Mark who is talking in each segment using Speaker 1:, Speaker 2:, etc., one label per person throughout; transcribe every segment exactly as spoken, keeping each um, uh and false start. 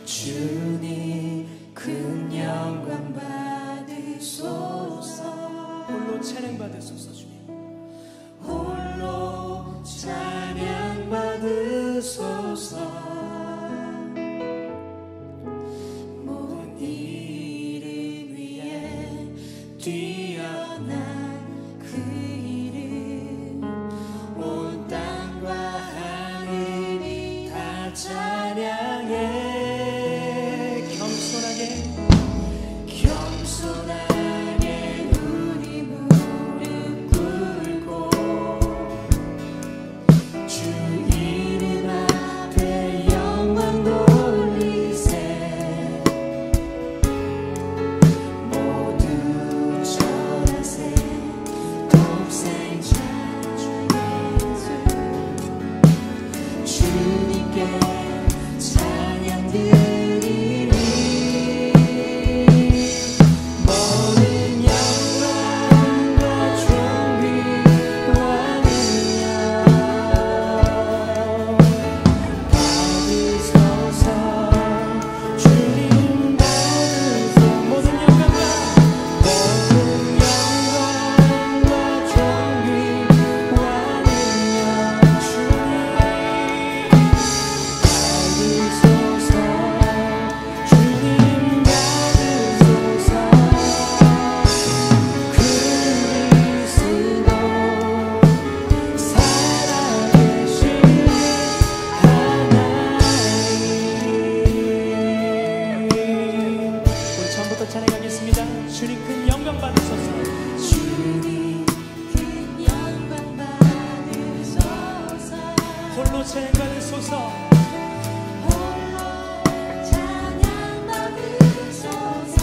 Speaker 1: 주님 큰 영광 받으소서.
Speaker 2: 홀로 찬양 받으소서. 주님
Speaker 1: 홀로 찬양 받으소서. 모든 이름 위에 뛰어난 그 이름, 온 땅과 하늘이 다 찬양해.
Speaker 2: 겸손하게
Speaker 1: 겸손하게 우리 무릎 꿇고 주 이름 앞에 영광 돌리세. 모두 절하세. 독생자 주 예수 주님께 찬양 드리리. 모든 영광과 존귀와 능력 받으소서. 주님 받으소서.
Speaker 2: 모든 영광과
Speaker 1: 모든 영광과 존귀와 능력 주님 받으소서. 주님 받으소서. 그리스도 살아계신 하나님.
Speaker 2: 우리 처음부터 찬양하겠습니다. 주님 큰 영광 받으소서.
Speaker 1: 주님 큰 영광 받으소서.
Speaker 2: 홀로 찬양 받으소서.
Speaker 1: 홀로 찬양 받으소서.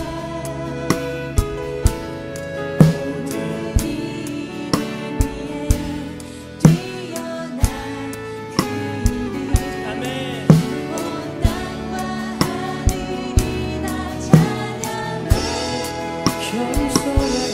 Speaker 1: 모든 이름 위에 뛰어난 그 이름,
Speaker 2: 아멘.
Speaker 1: 온 땅과 하늘이 다 찬양해.
Speaker 2: 겸손하게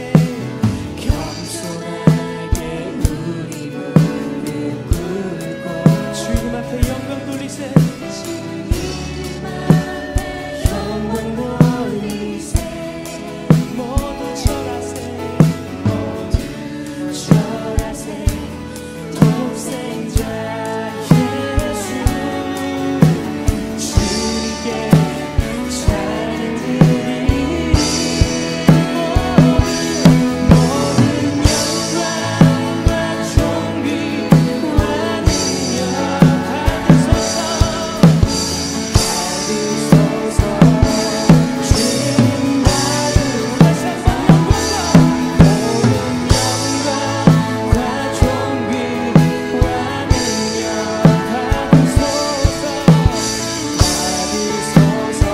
Speaker 1: 겸손하게 우리 무릎 꿇고
Speaker 2: 주 이름 앞에 영광 돌리세.
Speaker 1: 주 이름 앞에 영광 돌리세.
Speaker 2: 모두 절하세.
Speaker 1: 모두 절하세. 독생자 예수 주님께 찬양 드리리. 모든 영광과 존귀와 능력 받으소서. 받으소서. 주님 받으소서.
Speaker 2: 다시 한번 영광과
Speaker 1: 모든 영광과 존귀와 능력 받으소서. 받으소서.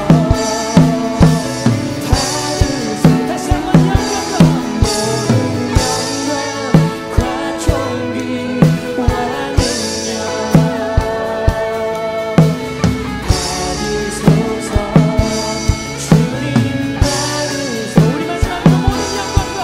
Speaker 1: 받으소서.
Speaker 2: 다시 한번 영광과
Speaker 1: 모든 영광과 존귀와 능력 받으소서. 주님 받으소서.
Speaker 2: 우리 마지막으로 모든 영광과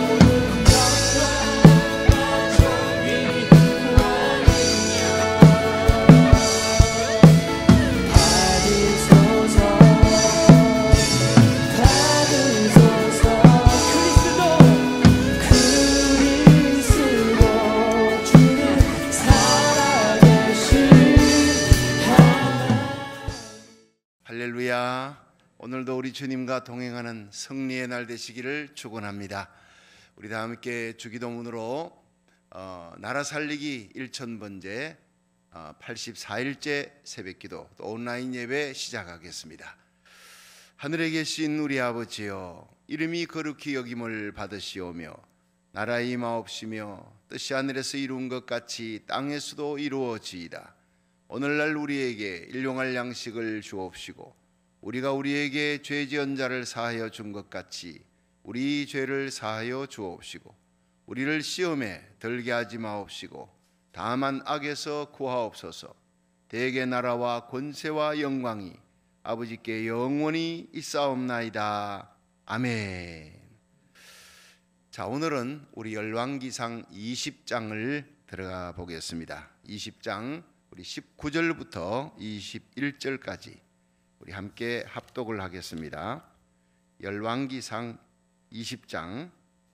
Speaker 3: 할렐루야. 오늘도 우리 주님과 동행하는 승리의 날 되시기를 축원합니다. 우리 다 함께 주기도문으로 어, 나라 살리기 일천 번째 어, 팔십사 일째 새벽기도 또 온라인 예배 시작하겠습니다. 하늘에 계신 우리 아버지여, 이름이 거룩히 여김을 받으시오며 나라의 임하옵시며 뜻이 하늘에서 이룬 것 같이 땅에서도 이루어지이다. 오늘날 우리에게 일용할 양식을 주옵시고 우리가 우리에게 죄 지은 자를 사하여 준 것 같이 우리 죄를 사하여 주옵시고 우리를 시험에 들게 하지 마옵시고 다만 악에서 구하옵소서. 대개 나라와 권세와 영광이 아버지께 영원히 있사옵나이다. 아멘. 자, 오늘은 우리 열왕기상 이십 장을 들어가 보겠습니다. 이십 장 우리 십구 절부터 이십일 절까지 우리 함께 합독을 하겠습니다. 열왕기상 이십 장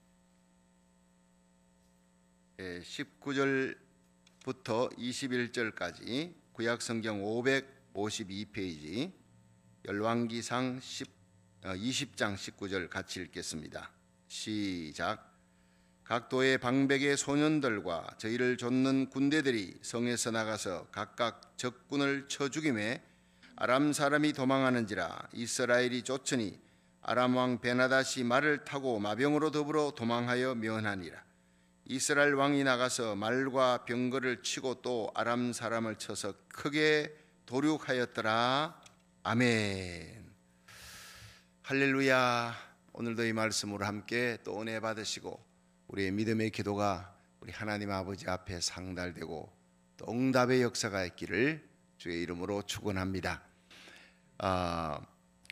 Speaker 3: 십구 절부터 이십일 절까지 구약성경 오백오십이 페이지 열왕기상 이십 장 십구 절 같이 읽겠습니다. 시작. 각 도의 방백의 소년들과 저희를 좇는 군대들이 성에서 나가서 각각 적군을 쳐 죽임에 아람 사람이 도망하는지라. 이스라엘이 쫓으니 아람 왕 베나닷이 말을 타고 마병으로 더불어 도망하여 면하니라. 이스라엘 왕이 나가서 말과 병거를 치고 또 아람 사람을 쳐서 크게 도륙하였더라. 아멘. 할렐루야. 오늘도 이 말씀으로 함께 또 은혜 받으시고 우리의 믿음의 기도가 우리 하나님 아버지 앞에 상달되고 또 응답의 역사가 있기를 주의 이름으로 축원합니다. 아,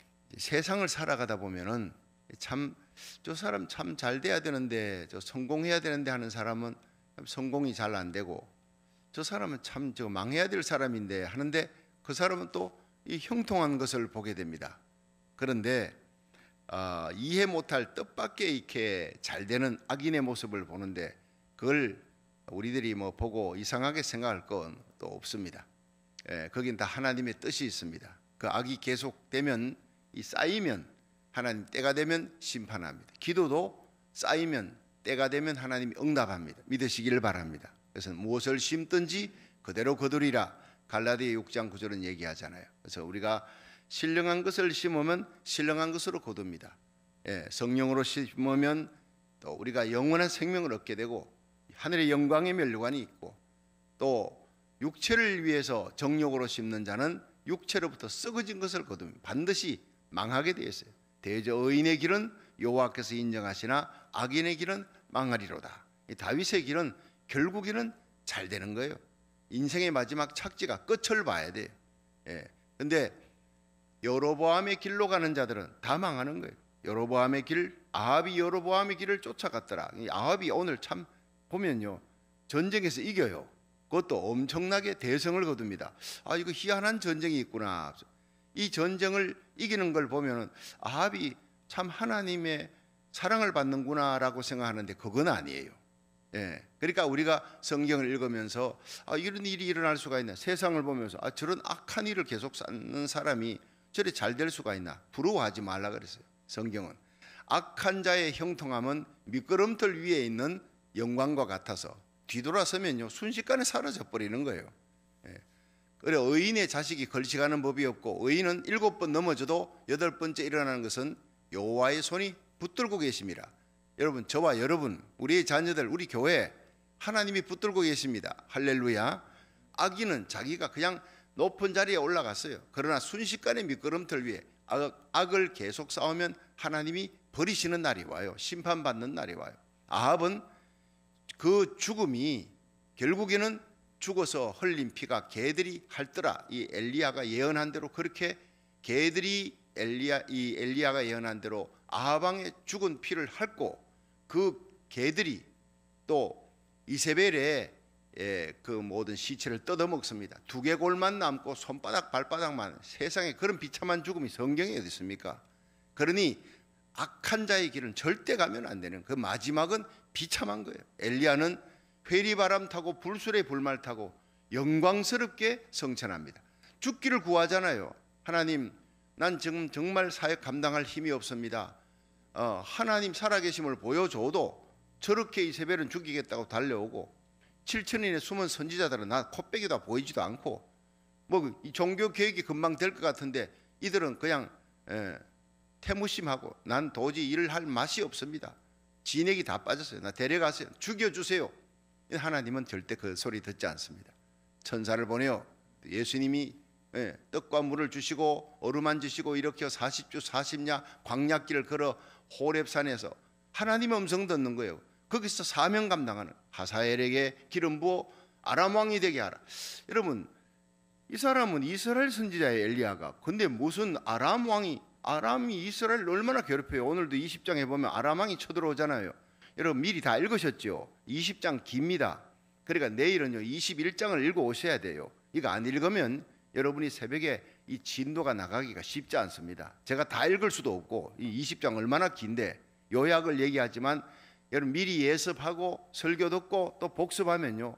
Speaker 3: 세상을 살아가다 보면은 참 저 사람 참 잘 돼야 되는데, 저 성공해야 되는데 하는 사람은 성공이 잘 안 되고, 저 사람은 참 저 망해야 될 사람인데 하는데 그 사람은 또 이 형통한 것을 보게 됩니다. 그런데 어, 이해 못할 뜻밖의 이렇게 잘 되는 악인의 모습을 보는데 그걸 우리들이 뭐 보고 이상하게 생각할 건 또 없습니다. 예, 거긴 다 하나님의 뜻이 있습니다. 그 악이 계속되면, 이 쌓이면 하나님 때가 되면 심판합니다. 기도도 쌓이면 때가 되면 하나님이 응답합니다. 믿으시기를 바랍니다. 그래서 무엇을 심든지 그대로 거두리라. 갈라디아 육 장 구 절은 얘기하잖아요. 그래서 우리가 신령한 것을 심으면 신령한 것으로 거둡니다. 예, 성령으로 심으면 또 우리가 영원한 생명을 얻게 되고 하늘의 영광의 멸류관이 있고, 또 육체를 위해서 정욕으로 심는 자는 육체로부터 썩어진 것을 거둡니다. 반드시 망하게 되어 있어요. 대저 의인의 길은 여호와께서 인정하시나 악인의 길은 망하리로다. 이 다윗의 길은 결국에는 잘 되는 거예요. 인생의 마지막 착지가 끝을 봐야 돼요. 예. 근데 여로보암의 길로 가는 자들은 다 망하는 거예요. 여로보암의 길, 아합이 여로보암의 길을 쫓아갔더라. 이 아합이 오늘 참 보면요, 전쟁에서 이겨요. 그것도 엄청나게 대성을 거둡니다. 아, 이거 희한한 전쟁이 있구나. 이 전쟁을 이기는 걸 보면은 아합이 참 하나님의 사랑을 받는구나라고 생각하는데 그건 아니에요. 예, 그러니까 우리가 성경을 읽으면서 아, 이런 일이 일어날 수가 있나, 세상을 보면서 아, 저런 악한 일을 계속 쌓는 사람이 저리 잘 될 수가 있나, 부러워하지 말라 그랬어요. 성경은 악한 자의 형통함은 미끄럼틀 위에 있는 영광과 같아서 뒤돌아서면요 순식간에 사라져 버리는 거예요. 예. 그래 의인의 자식이 걸식하는 법이 없고, 의인은 일곱 번 넘어져도 여덟 번째 일어나는 것은 여호와의 손이 붙들고 계심이라. 여러분, 저와 여러분, 우리의 자녀들, 우리 교회 하나님이 붙들고 계십니다. 할렐루야. 악인은 자기가 그냥 높은 자리에 올라갔어요. 그러나 순식간에 미끄럼틀 위에 악, 악을 계속 쌓으면 하나님이 버리시는 날이 와요. 심판받는 날이 와요. 아합은 그 죽음이 결국에는 죽어서 흘린 피가 개들이 핥더라. 이 엘리야가 예언한 대로 그렇게 개들이 엘리야 이 엘리야가 예언한 대로 아합 왕의 죽은 피를 핥고 그 개들이 또 이세벨의 예, 그 모든 시체를 뜯어먹습니다. 두개골만 남고 손바닥 발바닥만. 세상에 그런 비참한 죽음이 성경에 어디 있습니까? 그러니 악한 자의 길은 절대 가면 안 되는, 그 마지막은 비참한 거예요. 엘리야는 회리바람 타고 불술의 불말 타고 영광스럽게 성천합니다. 죽기를 구하잖아요. 하나님, 난 지금 정말 사역 감당할 힘이 없습니다. 어, 하나님 살아계심을 보여줘도 저렇게 이세벨은 죽이겠다고 달려오고, 칠천인의 숨은 선지자들은 나 코빼기도 보이지도 않고, 뭐 이 종교 개혁이 금방 될 것 같은데 이들은 그냥 예, 태무심하고 난 도저히 일을 할 맛이 없습니다. 진액이 다 빠졌어요. 나 데려가세요. 죽여주세요. 하나님은 절대 그 소리 듣지 않습니다. 천사를 보내요. 예수님이 예, 떡과 물을 주시고 어루만지시고 일으켜 사십 주 사십 야 광야길을 걸어 호렙산에서 하나님의 음성 듣는 거예요. 거기서 사명 감당하는, 하사엘에게 기름 부어 아람 왕이 되게 하라. 여러분, 이 사람은 이스라엘 선지자의 엘리야가, 근데 무슨 아람 왕이, 아람이 이스라엘을 얼마나 괴롭혀요. 오늘도 이십 장에 보면 아람 왕이 쳐들어오잖아요. 여러분 미리 다 읽으셨죠? 이십 장 깁니다. 그러니까 내일은요 이십일 장을 읽어 오셔야 돼요. 이거 안 읽으면 여러분이 새벽에 이 진도가 나가기가 쉽지 않습니다. 제가 다 읽을 수도 없고 이 이십 장 얼마나 긴데 요약을 얘기하지만 여러분 미리 예습하고 설교 듣고 또 복습하면요,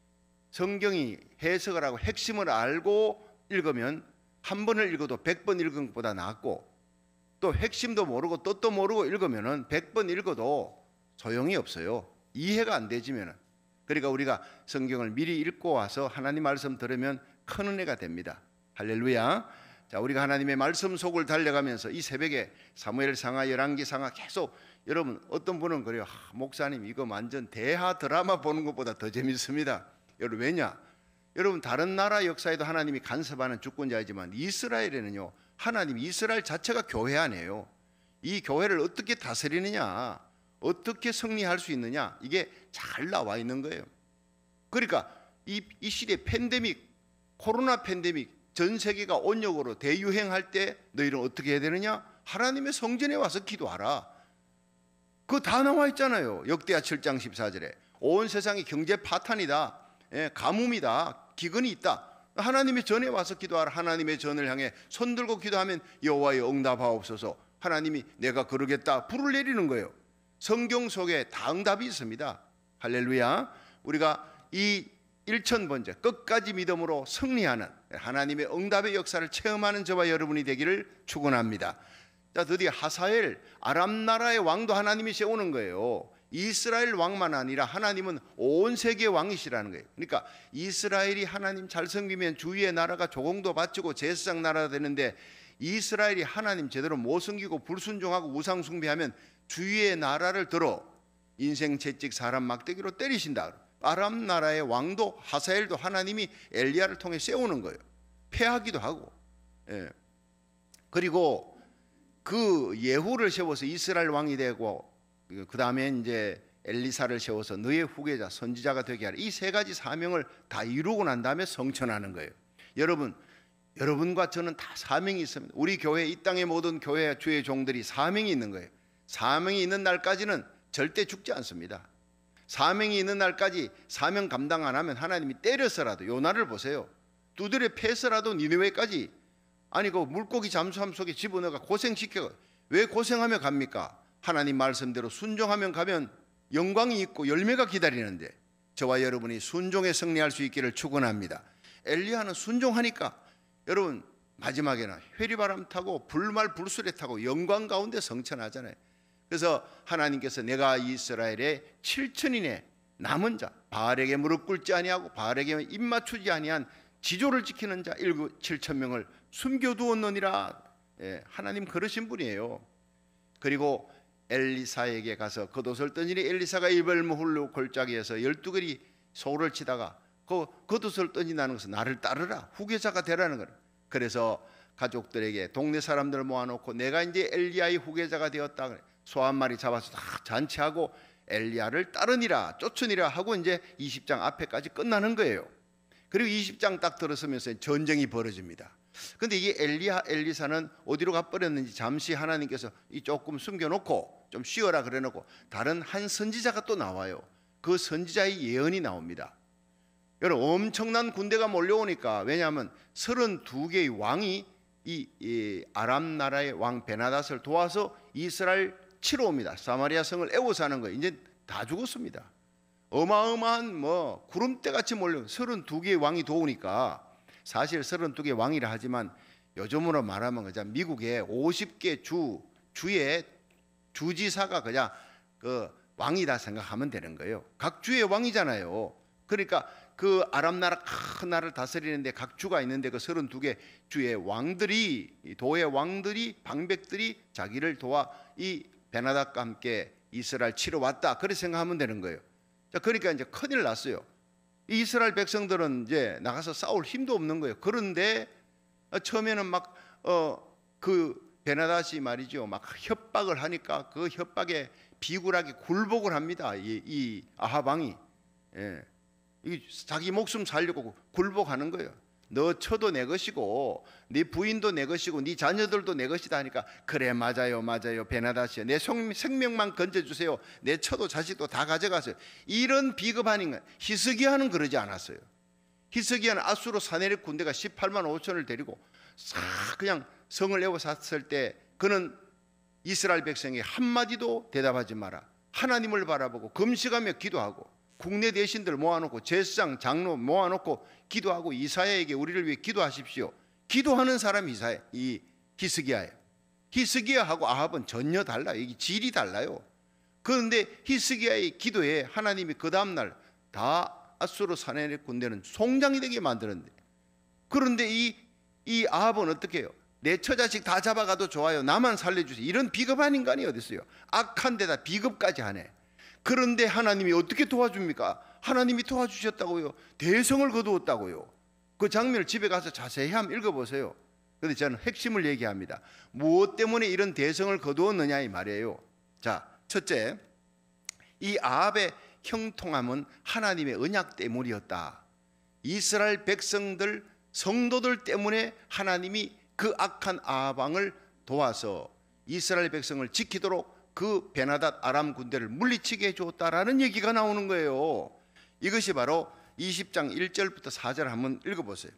Speaker 3: 성경이 해석을 하고 핵심을 알고 읽으면 한 번을 읽어도 백 번 읽은 것보다 낫고, 또 핵심도 모르고 뜻도 모르고 읽으면은 백 번 읽어도 소용이 없어요. 이해가 안 되지면은. 그러니까 우리가 성경을 미리 읽고 와서 하나님 말씀 들으면 큰 은혜가 됩니다. 할렐루야. 자, 우리가 하나님의 말씀 속을 달려가면서 이 새벽에 사무엘 상하, 열왕기 상하 계속, 여러분 어떤 분은 그래요. 아, 목사님 이거 완전 대하 드라마 보는 것보다 더 재밌습니다. 여러분 왜냐? 여러분 다른 나라 역사에도 하나님이 간섭하는 주권자이지만 이스라엘에는요, 하나님 이스라엘 자체가 교회 안에요. 이 교회를 어떻게 다스리느냐, 어떻게 승리할 수 있느냐, 이게 잘 나와 있는 거예요. 그러니까 이, 이 시대 팬데믹, 코로나 팬데믹, 전 세계가 온역으로 대유행할 때 너희는 어떻게 해야 되느냐? 하나님의 성전에 와서 기도하라. 그거 다 나와 있잖아요. 역대하 칠 장 십사 절에 온 세상이 경제 파탄이다, 예, 가뭄이다, 기근이 있다. 하나님의 전에 와서 기도하라. 하나님의 전을 향해 손들고 기도하면 여호와여 응답하옵소서. 하나님이 내가 그러겠다 불을 내리는 거예요. 성경 속에 다 응답이 있습니다. 할렐루야. 우리가 이 일천 번째 끝까지 믿음으로 승리하는 하나님의 응답의 역사를 체험하는 저와 여러분이 되기를 축원합니다. 자, 드디어 하사엘 아람 나라의 왕도 하나님이 세우는 거예요. 이스라엘 왕만 아니라 하나님은 온 세계 왕이시라는 거예요. 그러니까 이스라엘이 하나님 잘 섬기면 주위의 나라가 조공도 바치고 제사장 나라가 되는데, 이스라엘이 하나님 제대로 못 섬기고 불순종하고 우상 숭배하면 주위의 나라를 들어 인생 채찍 사람 막대기로 때리신다. 아람 나라의 왕도 하사엘도 하나님이 엘리야를 통해 세우는 거예요. 패하기도 하고. 예. 그리고 그 예후를 세워서 이스라엘 왕이 되고, 그 다음에 이제 엘리사를 세워서 너의 후계자 선지자가 되게 하라. 이 세 가지 사명을 다 이루고 난 다음에 성천하는 거예요. 여러분, 여러분과 저는 다 사명이 있습니다. 우리 교회, 이 땅의 모든 교회 주의 종들이 사명이 있는 거예요. 사명이 있는 날까지는 절대 죽지 않습니다. 사명이 있는 날까지 사명 감당 안 하면 하나님이 때려서라도, 요나를 보세요. 두드려 패서라도 니느웨까지, 아니 그 물고기 잠수함 속에 집어넣어가 고생시켜. 왜 고생하며 갑니까? 하나님 말씀대로 순종하면 가면 영광이 있고 열매가 기다리는데, 저와 여러분이 순종에 승리할 수 있기를 축원합니다. 엘리야는 순종하니까 여러분 마지막에는 회리바람 타고 불말 불수레 타고 영광 가운데 성천하잖아요. 그래서 하나님께서 내가 이스라엘의 칠천인의 남은 자, 바알에게 무릎 꿇지 아니하고 바알에게 입 맞추지 아니한 지조를 지키는 자 일구 칠천 명을 숨겨두었느니라. 예, 하나님 그러신 분이에요. 그리고 엘리사에게 가서 겉옷을 던지니 엘리사가 이발무훌로 골짜기에서 열두 걸이 소를 치다가 그 겉옷을 던진다는 것은 나를 따르라, 후계자가 되라는 거예요. 그래서 가족들에게 동네 사람들을 모아놓고 내가 이제 엘리야의 후계자가 되었다. 소 한 마리 잡아서 다 잔치하고 엘리야를 따르니라, 쫓으니라 하고 이제 이십 장 앞에까지 끝나는 거예요. 그리고 이십 장 딱 들어서면서 전쟁이 벌어집니다. 근데 이 엘리야, 엘리사는 어디로 가버렸는지 잠시 하나님께서 이 조금 숨겨놓고 좀 쉬어라 그래놓고 다른 한 선지자가 또 나와요. 그 선지자의 예언이 나옵니다. 여러분 엄청난 군대가 몰려오니까, 왜냐하면 서른두 개의 왕이 이, 이 아람 나라의 왕 베나닷을 도와서 이스라엘 치러 옵니다. 사마리아 성을 애워사는 거예요. 이제 다 죽었습니다. 어마어마한 뭐 구름대같이 몰려 서른두 개의 왕이 도우니까, 사실 서른두 개 왕이라 하지만 요즘으로 말하면 그냥 미국의 오십 개 주 주의 주지사가 그냥 그 왕이다 생각하면 되는 거예요. 각 주의 왕이잖아요. 그러니까 그 아람 나라 큰 나라를 다스리는데 각 주가 있는데 그 서른두 개 주의 왕들이, 도의 왕들이, 방백들이 자기를 도와 이 베나닷과 함께 이스라엘 치러 왔다, 그렇게 생각하면 되는 거예요. 자, 그러니까 이제 큰일 났어요. 이스라엘 백성들은 이제 나가서 싸울 힘도 없는 거예요. 그런데 처음에는 막 어 그 베나닷이 말이죠, 막 협박을 하니까 그 협박에 비굴하게 굴복을 합니다. 이, 이 아합 왕이. 예. 이 자기 목숨 살려고 굴복하는 거예요. 너 처도 내 것이고 네 부인도 내 것이고 네 자녀들도 내 것이다 하니까, 그래 맞아요 맞아요 베나닷이요, 내 생명만 건져주세요, 내 처도 자식도 다 가져가세요. 이런 비겁한 인간. 히스기야는 그러지 않았어요. 히스기야는 아수르 사네립 군대가 십팔만 오천을 데리고 싹 그냥 성을 에워쌌을 때 그는 이스라엘 백성에게 한마디도 대답하지 마라. 하나님을 바라보고 금식하며 기도하고 국내 대신들 모아놓고 제사장 장로 모아놓고 기도하고 이사야에게 우리를 위해 기도하십시오. 기도하는 사람이 이사야, 이 히스기야예요. 히스기야하고 아합은 전혀 달라요. 이게 질이 달라요. 그런데 히스기야의 기도에 하나님이 그 다음날 다 아수르 사내립 군대는 송장이 되게 만드는데, 그런데 이, 이 아합은 어떻게 해요? 내 처자식 다 잡아가도 좋아요, 나만 살려주세요. 이런 비겁한 인간이 어디 있어요? 악한 데다 비겁까지 하네. 그런데 하나님이 어떻게 도와줍니까? 하나님이 도와주셨다고요. 대성을 거두었다고요. 그 장면을 집에 가서 자세히 한번 읽어보세요. 그런데 저는 핵심을 얘기합니다. 무엇 때문에 이런 대성을 거두었느냐 이 말이에요. 자, 첫째, 이 아합의 형통함은 하나님의 언약 때문이었다. 이스라엘 백성들, 성도들 때문에 하나님이 그 악한 아합 왕을 도와서 이스라엘 백성을 지키도록 그 베나닷 아람 군대를 물리치게 해주었다라는 얘기가 나오는 거예요. 이것이 바로 이십 장 일 절부터 사 절 한번 읽어보세요.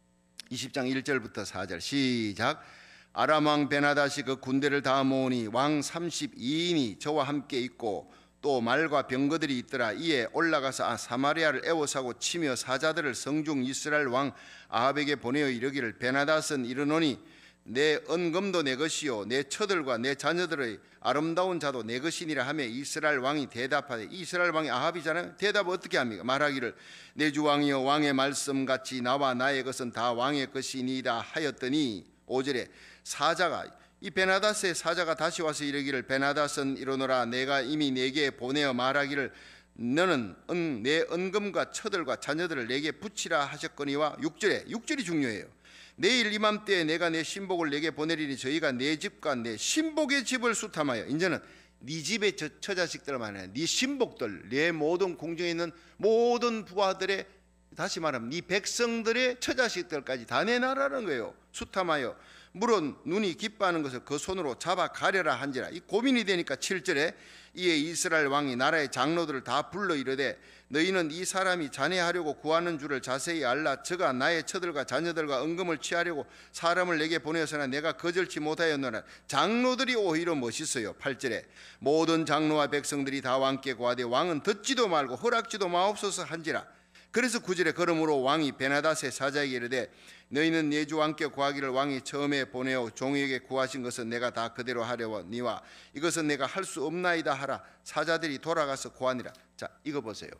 Speaker 3: 이십 장 일 절부터 사 절 시작. 아람 왕 베나닷이 그 군대를 다 모으니 왕 삼십이 인이 저와 함께 있고 또 말과 병거들이 있더라. 이에 올라가서 사마리아를 에워싸고 치며 사자들을 성중 이스라엘 왕 아합에게 보내어 이르기를 베나닷은 이르노니 내 은금도 내 것이요 내 처들과 내 자녀들의 아름다운 자도 내 것이니라 하며 이스라엘 왕이 대답하되, 이스라엘 왕이 아합이잖아요. 대답을 어떻게 합니까? 말하기를 내 주 왕이여 왕의 말씀같이 나와 나의 것은 다 왕의 것이니이다 하였더니 오 절에 사자가, 이 베나닷의 사자가 다시 와서 이르기를 베나닷은 이르노라 내가 이미 내게 보내어 말하기를 너는 은, 내 은금과 처들과 자녀들을 내게 붙이라 하셨거니와 육 절에, 육 절이 중요해요. 내일 이맘때에 내가 내 신복을 내게 보내리니 저희가 내 집과 내 신복의 집을 수탐하여, 이제는 네 집의 처자식들만 아니라 네 신복들, 내 모든 궁정에 있는 모든 부하들의, 다시 말하면 네 백성들의 처자식들까지 다 내놔라는 거예요. 수탐하여 물은 눈이 기뻐하는 것을 그 손으로 잡아 가려라 한지라. 이 고민이 되니까 칠 절에 이에 이스라엘 왕이 나라의 장로들을 다 불러 이르되 너희는 이 사람이 잔해하려고 구하는 줄을 자세히 알라. 저가 나의 처들과 자녀들과 은금을 취하려고 사람을 내게 보내어서나 내가 거절치 못하였노라. 장로들이 오히려 멋있어요. 팔 절에 모든 장로와 백성들이 다 왕께 구하되 왕은 듣지도 말고 허락지도 마옵소서 한지라. 그래서 구 절에 그러므로 왕이 베나닷의 사자에게 이르되 너희는 내 주 왕께 구하기를 왕이 처음에 보내어 종에게 구하신 것은 내가 다 그대로 하려니와 이것은 내가 할 수 없나이다 하라. 사자들이 돌아가서 구하니라. 자, 이거 보세요.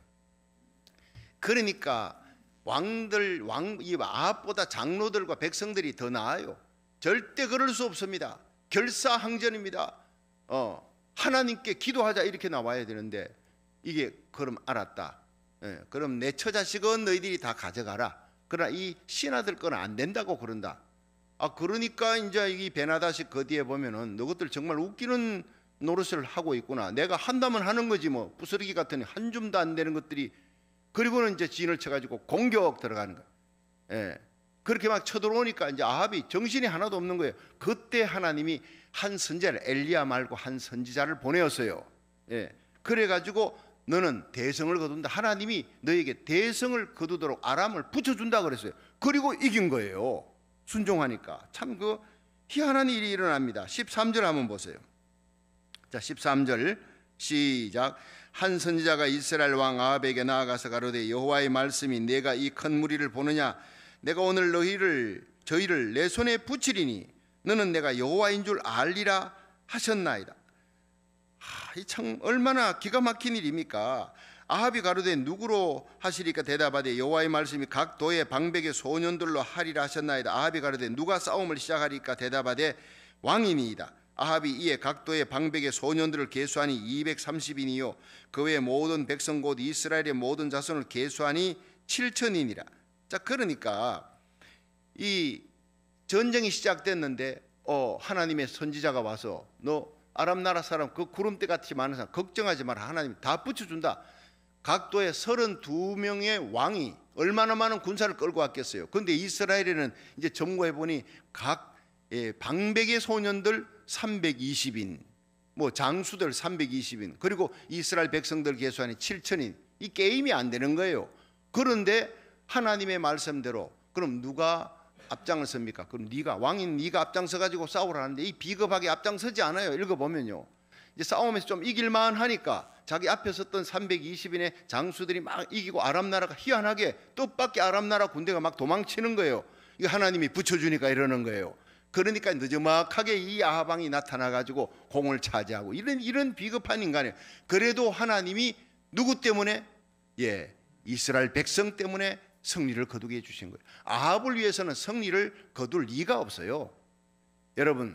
Speaker 3: 그러니까 왕들, 왕, 이 아합보다 장로들과 백성들이 더 나아요. 절대 그럴 수 없습니다. 결사항전입니다. 어, 하나님께 기도하자 이렇게 나와야 되는데 이게 그럼 알았다. 예, 그럼 내 처자식은 너희들이 다 가져가라. 그러나 이 신하들 건 안 된다고 그런다. 아, 그러니까 이제 이 베나닷이 그 뒤에 보면은 너희들 정말 웃기는 노릇을 하고 있구나. 내가 한다면 하는 거지 뭐. 부스러기 같은 한 줌도 안 되는 것들이. 그리고는 이제 진을 쳐가지고 공격 들어가는 거예요. 예, 그렇게 막 쳐들어오니까 이제 아합이 정신이 하나도 없는 거예요. 그때 하나님이 한 선지자를, 엘리야 말고 한 선지자를 보내었어요. 예, 그래가지고 너는 대성을 거둔다. 하나님이 너에게 대성을 거두도록 아람을 붙여준다 그랬어요. 그리고 이긴 거예요. 순종하니까. 참 그 희한한 일이 일어납니다. 십삼 절 한번 보세요. 자, 십삼 절 시작. 한 선지자가 이스라엘 왕 아합에게 나아가서 가로되 여호와의 말씀이 내가 이 큰 무리를 보느냐 내가 오늘 너희를 저희를 내 손에 붙이리니 너는 내가 여호와인 줄 알리라 하셨나이다. 아, 이 참 얼마나 기가 막힌 일입니까? 아합이 가로되 누구로 하시리까 대답하되 여호와의 말씀이 각 도의 방백의 소년들로 하리라 하셨나이다. 아합이 가로되 누가 싸움을 시작하리까 대답하되 왕이니이다. 아합이 이에 각 도의 방백의 소년들을 계수하니 이백삼십 인이요 그 외 모든 백성 곧 이스라엘의 모든 자손을 계수하니 칠천이니라. 자, 그러니까 이 전쟁이 시작됐는데 어, 하나님의 선지자가 와서 너 아람 나라 사람 그 구름대 같이 많은 사람 걱정하지 마라. 하나님이 다 붙여준다. 각도에 서른두 명의 왕이 얼마나 많은 군사를 끌고 왔겠어요. 그런데 이스라엘에는 이제 점거해 보니 각 예, 방백의 소년들 삼백이십 인, 뭐 장수들 삼백이십 인, 그리고 이스라엘 백성들 계수하니 칠천 인. 이 게임이 안 되는 거예요. 그런데 하나님의 말씀대로 그럼 누가 앞장을 섭니까? 그럼 네가 왕인 네가 앞장서 가지고 싸우라는데 이 비겁하게 앞장서지 않아요. 읽어보면요. 이제 싸움에서 좀 이길만 하니까 자기 앞에 섰던 삼백이십 인의 장수들이 막 이기고 아람 나라가 희한하게 뜻밖의 아람 나라 군대가 막 도망치는 거예요. 이거 하나님이 붙여주니까 이러는 거예요. 그러니까 느지막하게 이 아합 왕이 나타나 가지고 공을 차지하고 이런 이런 비겁한 인간이에요. 그래도 하나님이 누구 때문에? 예, 이스라엘 백성 때문에 승리를 거두게 해주신 거예요. 아합을 위해서는 승리를 거둘 리가 없어요. 여러분,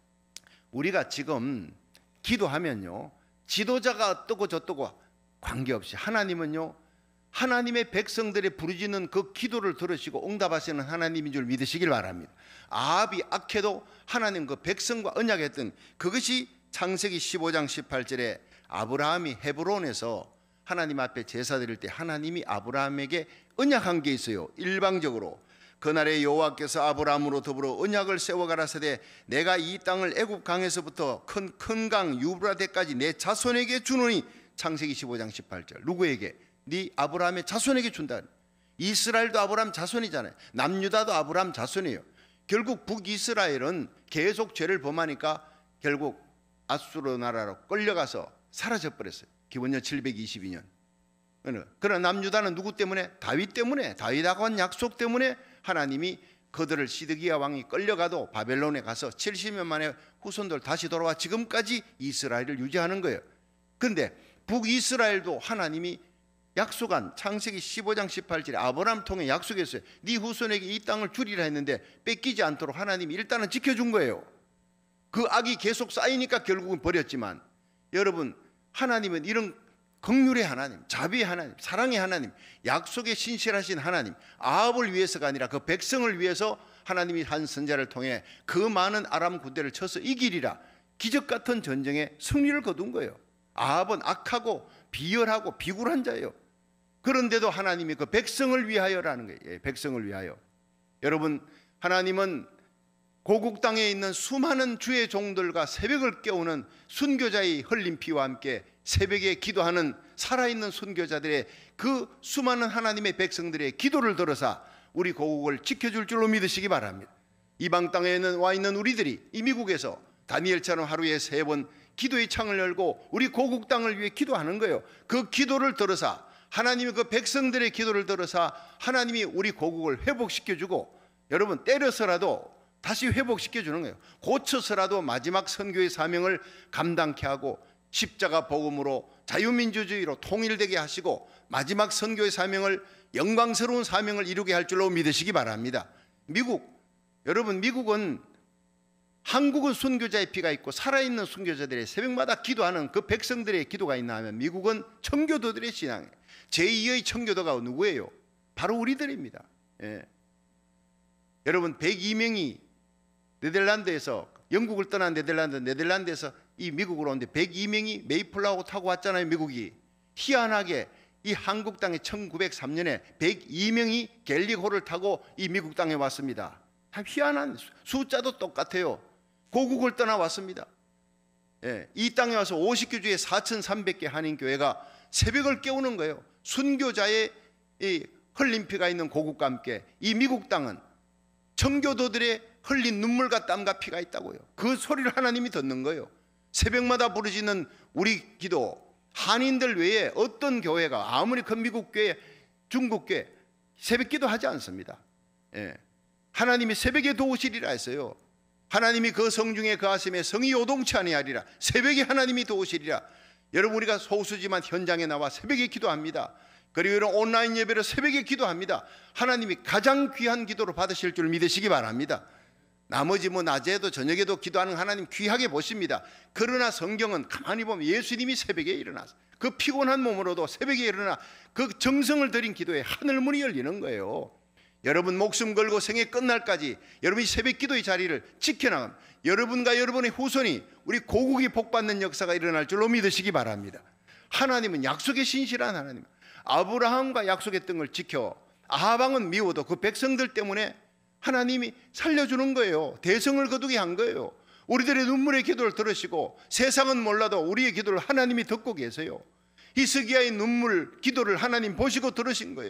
Speaker 3: 우리가 지금 기도하면요, 지도자가 어떠고 저떠고 관계없이 하나님은요, 하나님의 백성들의 부르짖는 그 기도를 들으시고 응답하시는 하나님인 줄 믿으시길 바랍니다. 아합이 악해도 하나님 그 백성과 언약했던 그것이 창세기 십오 장 십팔 절에 아브라함이 헤브론에서 하나님 앞에 제사 드릴 때 하나님이 아브라함에게 언약한 게 있어요. 일방적으로 그날에 여호와께서 아브라함으로 더불어 언약을 세워 가라사대 내가 이 땅을 애굽 강에서부터 큰 큰 강 유브라데까지 내 자손에게 주노니. 창세기 십오 장 십팔 절. 누구에게? 네 아브라함의 자손에게 준다. 이스라엘도 아브라함 자손이잖아요. 남유다도 아브라함 자손이에요. 결국 북이스라엘은 계속 죄를 범하니까 결국 아수르 나라로 끌려가서 사라져 버렸어요. 기원전 칠백이십이 년. 그러나 남유다는 누구 때문에? 다윗 때문에, 다윗하고 한 약속 때문에 하나님이 그들을 시드기야 왕이 끌려가도 바벨론에 가서 칠십 년 만에 후손들 다시 돌아와 지금까지 이스라엘을 유지하는 거예요. 그런데 북이스라엘도 하나님이 약속한 창세기 십오 장 십팔 절에 아브라함 통해 약속했어요. 네 후손에게 이 땅을 주리라 했는데 뺏기지 않도록 하나님이 일단은 지켜준 거예요. 그 악이 계속 쌓이니까 결국은 버렸지만, 여러분, 하나님은 이런 긍휼의 하나님, 자비의 하나님, 사랑의 하나님, 약속에 신실하신 하나님, 아합을 위해서가 아니라 그 백성을 위해서 하나님이 한 선자를 통해 그 많은 아람 군대를 쳐서 이기리라 기적 같은 전쟁에 승리를 거둔 거예요. 아합은 악하고 비열하고 비굴한 자예요. 그런데도 하나님이 그 백성을 위하여라는 거예요. 예, 백성을 위하여. 여러분, 하나님은 고국 땅에 있는 수많은 주의 종들과 새벽을 깨우는 순교자의 흘린 피와 함께 새벽에 기도하는 살아있는 순교자들의 그 수많은 하나님의 백성들의 기도를 들어서 우리 고국을 지켜줄 줄로 믿으시기 바랍니다. 이방 땅에 와 있는 우리들이 이 미국에서 다니엘처럼 하루에 세 번 기도의 창을 열고 우리 고국 땅을 위해 기도하는 거예요. 그 기도를 들어서 하나님이 그 백성들의 기도를 들어서 하나님이 우리 고국을 회복시켜주고, 여러분, 때려서라도 다시 회복시켜주는 거예요. 고쳐서라도 마지막 선교의 사명을 감당케 하고 십자가 복음으로 자유민주주의로 통일되게 하시고 마지막 선교의 사명을, 영광스러운 사명을 이루게 할 줄로 믿으시기 바랍니다. 미국, 여러분, 미국은 한국은 순교자의 피가 있고 살아있는 순교자들의 새벽마다 기도하는 그 백성들의 기도가 있나 하면 미국은 청교도들의 신앙이에요. 제이의 청교도가 누구예요? 바로 우리들입니다. 예. 여러분, 백이 명이 네덜란드에서, 영국을 떠난 네덜란드, 네덜란드에서 이 미국으로 오는데 백이 명이 메이플라워 타고 왔잖아요. 미국이 희한하게 이 한국 땅에 천구백삼 년에 백이 명이 갤리호를 타고 이 미국 땅에 왔습니다. 참 희한한, 숫자도 똑같아요. 고국을 떠나 왔습니다. 예, 이 땅에 와서 오십 개 주에 사천삼백 개 한인교회가 새벽을 깨우는 거예요. 순교자의 이 흘린 피가 있는 고국과 함께 이 미국 땅은 청교도들의 흘린 눈물과 땀과 피가 있다고요. 그 소리를 하나님이 듣는 거예요. 새벽마다 부르짖는 우리 기도, 한인들 외에 어떤 교회가 아무리 큰 미국 교회, 중국 교회 새벽 기도하지 않습니다. 예. 하나님이 새벽에 도우시리라 했어요. 하나님이 그 성중에 거하심에 성이 요동치 아니하리라. 새벽에 하나님이 도우시리라. 여러분, 우리가 소수지만 현장에 나와 새벽에 기도합니다. 그리고 이런 온라인 예배를 새벽에 기도합니다. 하나님이 가장 귀한 기도를 받으실 줄 믿으시기 바랍니다. 나머지 뭐 낮에도 저녁에도 기도하는 하나님 귀하게 보십니다. 그러나 성경은 가만히 보면 예수님이 새벽에 일어나서 그 피곤한 몸으로도 새벽에 일어나 그 정성을 들인 기도에 하늘문이 열리는 거예요. 여러분, 목숨 걸고 생애 끝날까지 여러분이 새벽 기도의 자리를 지켜나가면 여러분과 여러분의 후손이 우리 고국이 복받는 역사가 일어날 줄로 믿으시기 바랍니다. 하나님은 약속에 신실한 하나님, 아브라함과 약속했던 걸 지켜 아합 왕은 미워도 그 백성들 때문에 하나님이 살려주는 거예요. 대성을 거두게 한 거예요. 우리들의 눈물의 기도를 들으시고 세상은 몰라도 우리의 기도를 하나님이 듣고 계세요. 히스기야의 눈물 기도를 하나님 보시고 들으신 거예요.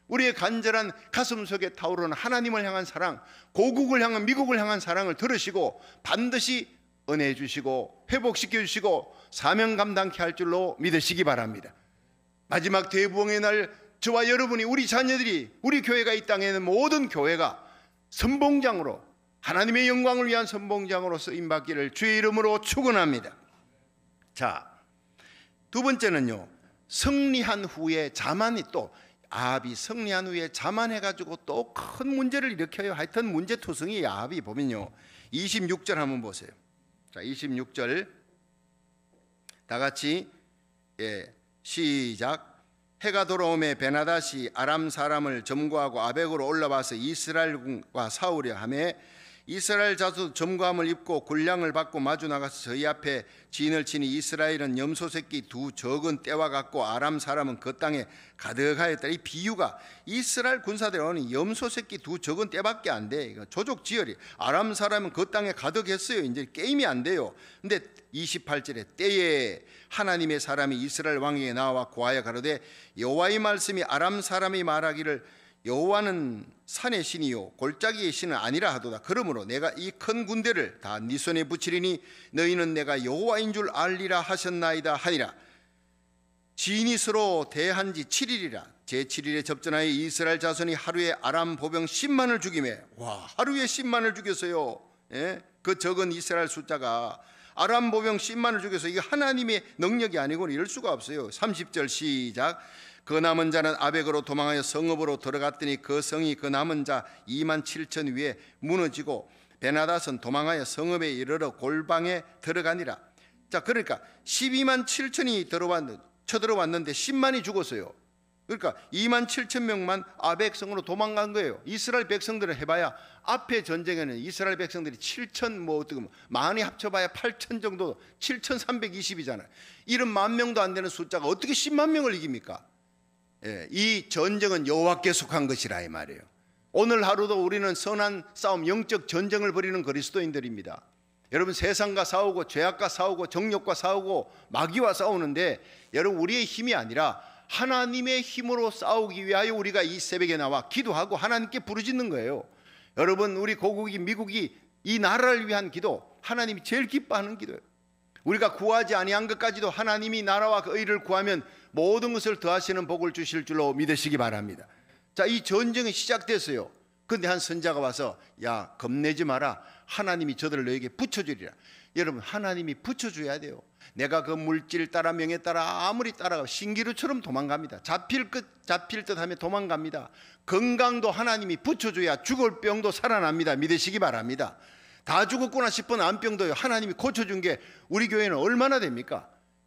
Speaker 3: 우리의 간절한 가슴 속에 타오르는 하나님을 향한 사랑, 고국을 향한 미국을 향한 사랑을 들으시고 반드시 은혜 주시고 회복시켜 주시고 사명 감당케 할 줄로 믿으시기 바랍니다. 마지막 대부흥의 날 저와 여러분이, 우리 자녀들이, 우리 교회가 이 땅에 있는 모든 교회가 선봉장으로, 하나님의 영광을 위한 선봉장으로 쓰임받기를 주의 이름으로 축원합니다. 자, 두 번째는요, 승리한 후에 자만이, 또 아합이 승리한 후에 자만해가지고 또 큰 문제를 일으켜요. 하여튼 문제투성이 아합이. 보면요, 이십육 절 한번 보세요. 자, 이십육 절 다 같이, 예, 시작. 해가 돌아오매 베나닷이 아람 사람을 점거하고 아벡으로 올라와서 이스라엘과 싸우려 하매 이스라엘 자손 점거함을 입고 군량을 받고 마주 나가서 저희 앞에 진을 치니 이스라엘은 염소 새끼 두 적은 떼와 같고 아람 사람은 그 땅에 가득하였다. 이 비유가 이스라엘 군사들은 염소 새끼 두 적은 떼밖에 안 돼. 이거 조족 지혈이. 아람 사람은 그 땅에 가득했어요. 이제 게임이 안 돼요. 근데 이십팔 절에 때에 하나님의 사람이 이스라엘 왕에게 나와 고하여 가로되 여호와의 말씀이 아람 사람이 말하기를 여호와는 산의 신이요 골짜기의 신은 아니라 하도다. 그러므로 내가 이 큰 군대를 다 네 손에 붙이리니 너희는 내가 여호와인 줄 알리라 하셨나이다 하니라. 지인이 서로 대한 지 칠 일이라. 제칠 일에 접전하여 이스라엘 자손이 하루에 아람 보병 십만을 죽이매. 와, 하루에 십만을 죽였어요. 예? 그 적은 이스라엘 숫자가 아람 보병 십만을 죽여서 이게 하나님의 능력이 아니고는 이럴 수가 없어요. 삼십 절 시작. 그 남은 자는 아벡으로 도망하여 성읍으로 들어갔더니 그 성이 그 남은 자 이만 칠천 위에 무너지고 베나닷은 도망하여 성읍에 이르러 골방에 들어가니라. 자, 그러니까 십이만 칠천이 들어왔는데, 쳐들어왔는데 십만이 죽었어요. 그러니까 이만 칠천 명만 아벡 성으로 도망간 거예요. 이스라엘 백성들은 해봐야 앞에 전쟁에는 이스라엘 백성들이 칠천, 뭐 어떻게 많이 합쳐봐야 팔천 정도, 칠천삼백이십이잖아요. 이런 만 명도 안 되는 숫자가 어떻게 십만 명을 이깁니까? 예, 이 전쟁은 여호와께 속한 것이라 이 말이에요. 오늘 하루도 우리는 선한 싸움, 영적 전쟁을 벌이는 그리스도인들입니다. 여러분, 세상과 싸우고 죄악과 싸우고 정욕과 싸우고 마귀와 싸우는데, 여러분 우리의 힘이 아니라 하나님의 힘으로 싸우기 위하여 우리가 이 새벽에 나와 기도하고 하나님께 부르짖는 거예요. 여러분, 우리 고국이 미국이 이 나라를 위한 기도, 하나님이 제일 기뻐하는 기도예요. 우리가 구하지 아니한 것까지도 하나님이 나라와 그 의를 구하면 모든 것을 더하시는 복을 주실 줄로 믿으시기 바랍니다. 자, 이 전쟁이 시작됐어요. 그런데 한 선자가 와서 야, 겁내지 마라. 하나님이 저들을 너에게 붙여주리라. 여러분, 하나님이 붙여줘야 돼요. 내가 그 물질 따라 명예 따라 아무리 따라가 신기루처럼 도망갑니다. 잡힐 것 잡힐 듯 하면 도망갑니다. 건강도 하나님이 붙여줘야 죽을 병도 살아납니다. 믿으시기 바랍니다. 다 죽었구나 싶은 암병도 하나님이 고쳐준 게 우리 교회는 얼마나 됩니까?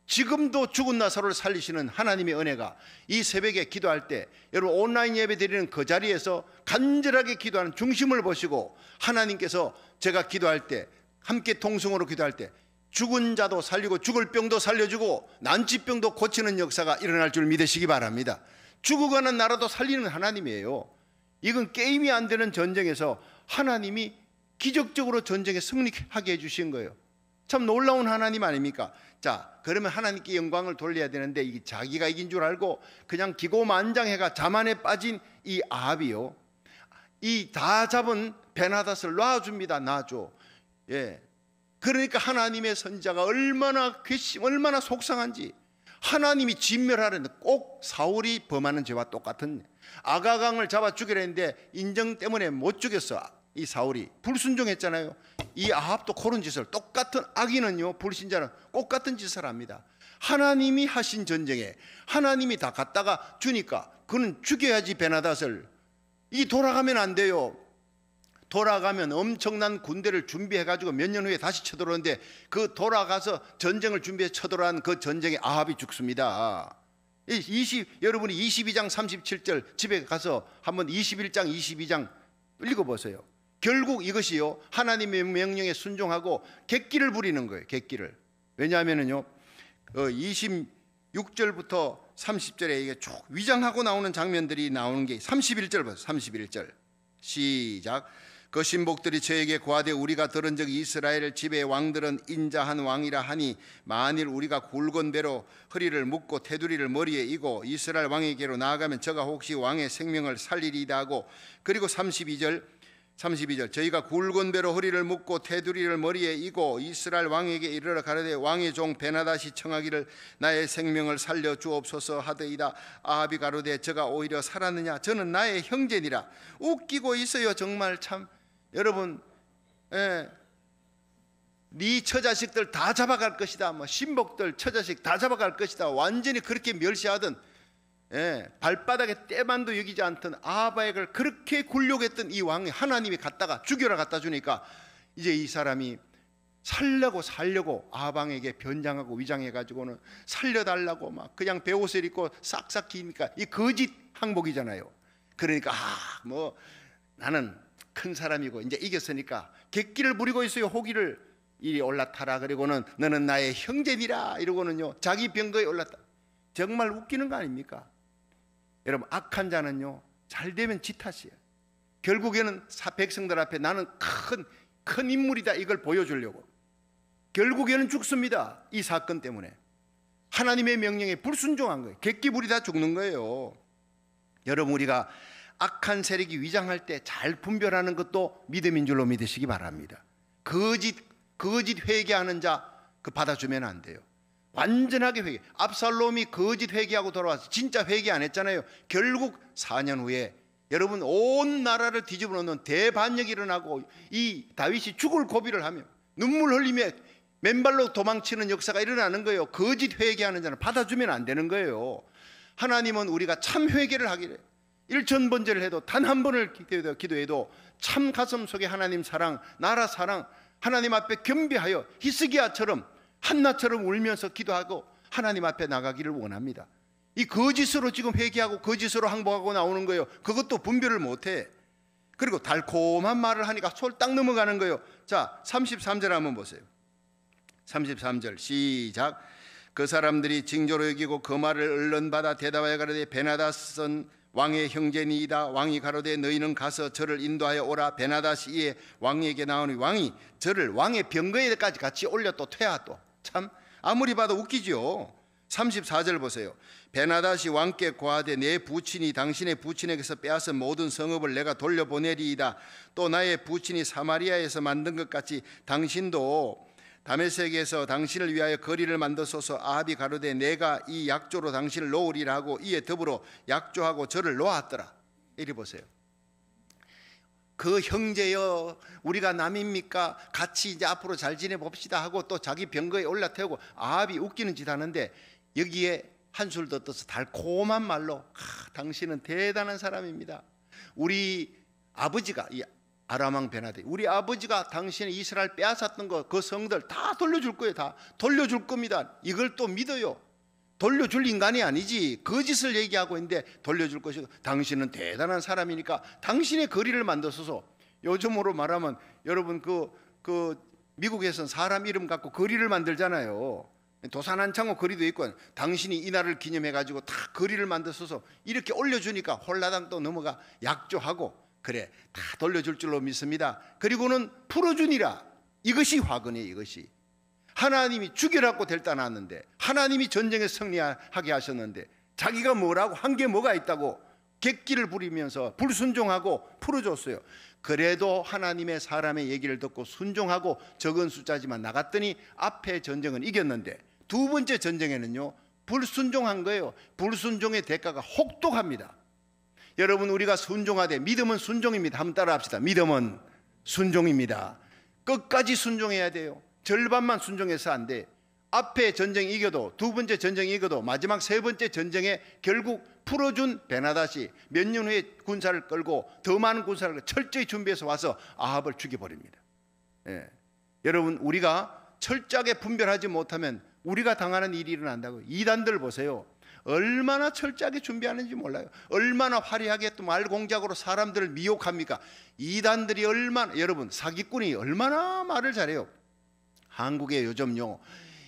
Speaker 3: 지금도 죽은 나사로를 살리시는 하나님의 은혜가 이 새벽에 기도할 때, 여러분 온라인 예배 드리는 그 자리에서 간절하게 기도하는 중심을 보시고 하나님께서 제가 기도할 때, 함께 통성으로 기도할 때 죽은 자도 살리고 죽을 병도 살려주고 난치병도 고치는 역사가 일어날 줄 믿으시기 바랍니다. 죽어가는 나라도 살리는 하나님이에요. 이건 게임이 안 되는 전쟁에서 하나님이 기적적으로 전쟁에 승리하게 해주신 거예요. 참 놀라운 하나님 아닙니까? 자, 그러면 하나님께 영광을 돌려야 되는데 이게 자기가 이긴 줄 알고 그냥 기고만장해가 자만에 빠진 이 아합이요, 이 다 잡은 베나닷을 놔줍니다. 놔줘. 예. 그러니까 하나님의 선지자가 얼마나 괘씸, 얼마나 속상한지, 하나님이 진멸하려는데 꼭 사울이 범하는 죄와 똑같은, 아가강을 잡아 죽이려 했는데 인정 때문에 못 죽였어. 이 사울이 불순종했잖아요. 이 아합도 그런 짓을, 똑같은 악인은요, 불신자는 똑같은 짓을 합니다. 하나님이 하신 전쟁에 하나님이 다 갖다가 주니까 그는 죽여야지 베나닷을. 이 돌아가면 안 돼요. 돌아가면 엄청난 군대를 준비해가지고 몇 년 후에 다시 쳐들어오는데, 그 돌아가서 전쟁을 준비해 쳐들어온 그 전쟁에 아합이 죽습니다. 이십, 여러분이 이십이 장 삼십칠 절 집에 가서 한번 이십일 장 이십이 장 읽어보세요. 결국 이것이요, 하나님의 명령에 순종하고 객기를 부리는 거예요. 객기를. 왜냐하면은요, 이십육 절부터 삼십 절에 이게 쭉 위장하고 나오는 장면들이 나오는 게 삼십일 절 보세요. 삼십일 절 시작. 그 신복들이 저에게 고하되 우리가 들은 적 이스라엘 집의 왕들은 인자한 왕이라 하니 만일 우리가 굵은 배로 허리를 묶고 테두리를 머리에 이고 이스라엘 왕에게로 나아가면 저가 혹시 왕의 생명을 살리리이다 하고, 그리고 삼십이 절 삼십이 절 저희가 굵은 배로 허리를 묶고 테두리를 머리에 이고 이스라엘 왕에게 이르러 가라되 왕의 종 베나다시 청하기를 나의 생명을 살려 주옵소서 하더이다. 아합이 가로되 저가 오히려 살았느냐, 저는 나의 형제니라. 웃기고 있어요. 정말 참 여러분, 예, 네 처자식들 다 잡아갈 것이다, 뭐 신복들 처자식 다 잡아갈 것이다, 완전히 그렇게 멸시하던, 예, 발바닥에 때만도 여기지 않던 아합을 그렇게 굴욕했던 이 왕이 하나님이 갖다가 죽여라 갖다 주니까 이제 이 사람이 살려고 살려고 아합 왕에게 변장하고 위장해가지고는 살려달라고 막 그냥 베옷을 입고 싹싹 기니까 이 거짓 항복이잖아요. 그러니까 아, 뭐 나는 큰 사람이고 이제 이겼으니까 객기를 부리고 있어요. 호기를 이리 올라타라. 그리고는 너는 나의 형제니라 이러고는요 자기 병거에 올랐다. 정말 웃기는 거 아닙니까? 여러분, 악한 자는요 잘 되면 지 탓이에요. 결국에는 백성들 앞에 나는 큰, 큰 인물이다 이걸 보여주려고 결국에는 죽습니다. 이 사건 때문에 하나님의 명령에 불순종한 거예요. 객기 부리다 죽는 거예요. 여러분, 우리가 악한 세력이 위장할 때 잘 분별하는 것도 믿음인 줄로 믿으시기 바랍니다. 거짓 거짓 회개하는 자 그 받아주면 안 돼요. 완전하게 회개. 압살롬이 거짓 회개하고 돌아와서 진짜 회개 안 했잖아요. 결국 사 년 후에 여러분 온 나라를 뒤집어 놓는 대반역이 일어나고 이 다윗이 죽을 고비를 하며 눈물 흘리며 맨발로 도망치는 역사가 일어나는 거예요. 거짓 회개하는 자는 받아주면 안 되는 거예요. 하나님은 우리가 참 회개를 하기를 일천 번제를 해도 단 한 번을 기도해도 참 가슴 속에 하나님 사랑, 나라 사랑, 하나님 앞에 겸비하여 히스기야처럼 한나처럼 울면서 기도하고 하나님 앞에 나가기를 원합니다. 이 거짓으로 지금 회개하고 거짓으로 항복하고 나오는 거예요. 그것도 분별을 못해. 그리고 달콤한 말을 하니까 솔딱 넘어가는 거예요. 자, 삼십삼 절 한번 보세요. 삼십삼 절 시작. 그 사람들이 징조로 여기고 그 말을 얼른받아 대답하여 가로되 베나다스는 왕의 형제니이다. 왕이 가로되 너희는 가서 저를 인도하여 오라. 베나다시 이에 왕에게 나오니 왕이 저를 왕의 병거에까지 같이 올려 또 퇴하. 또 참 아무리 봐도 웃기죠. 삼십사 절 보세요. 베나다시 왕께 고하되 내 부친이 당신의 부친에게서 빼앗은 모든 성읍을 내가 돌려보내리이다. 또 나의 부친이 사마리아에서 만든 것 같이 당신도 다메섹에서 당신을 위하여 거리를 만드소서. 아합이 가로되 내가 이 약조로 당신을 놓으리라 하고 이에 더불어 약조하고 저를 놓았더라. 이리 보세요. 그 형제여 우리가 남입니까? 같이 이제 앞으로 잘 지내봅시다 하고 또 자기 병거에 올라태우고 아합이 웃기는 짓 하는데 여기에 한술 더 떠서 달콤한 말로 아, 당신은 대단한 사람입니다. 우리 아버지가 이 아람왕 베나데 우리 아버지가 당신의 이스라엘 빼앗았던 거 그 성들 다 돌려줄 거예요. 다 돌려줄 겁니다. 이걸 또 믿어요. 돌려줄 인간이 아니지 거짓을 얘기하고 있는데 돌려줄 것이고 당신은 대단한 사람이니까 당신의 거리를 만들어서 요즘으로 말하면 여러분 그, 그 미국에서는 사람 이름 갖고 거리를 만들잖아요. 도산한창호 거리도 있고 당신이 이날을 기념해 가지고 다 거리를 만들어서 이렇게 올려주니까 홀라당 또 넘어가 약조하고 그래 다 돌려줄 줄로 믿습니다. 그리고는 풀어주니라. 이것이 화근이에요. 이것이 하나님이 죽여라고 델다 놨는데 하나님이 전쟁에 승리하게 하셨는데 자기가 뭐라고 한 게 뭐가 있다고 객기를 부리면서 불순종하고 풀어줬어요. 그래도 하나님의 사람의 얘기를 듣고 순종하고 적은 숫자지만 나갔더니 앞에 전쟁은 이겼는데 두 번째 전쟁에는요 불순종한 거예요. 불순종의 대가가 혹독합니다. 여러분 우리가 순종하되 믿음은 순종입니다. 한번 따라 합시다. 믿음은 순종입니다. 끝까지 순종해야 돼요. 절반만 순종해서 안 돼. 앞에 전쟁 이겨도 두 번째 전쟁 이겨도 마지막 세 번째 전쟁에 결국 풀어준 베나다시 몇 년 후에 군사를 끌고 더 많은 군사를 철저히 준비해서 와서 아합을 죽여버립니다. 예. 여러분 우리가 철저하게 분별하지 못하면 우리가 당하는 일이 일어난다고요. 이단들 보세요. 얼마나 철저하게 준비하는지 몰라요. 얼마나 화려하게 또 말 공작으로 사람들을 미혹합니까? 이단들이 얼마나 여러분 사기꾼이 얼마나 말을 잘해요. 한국에 요즘요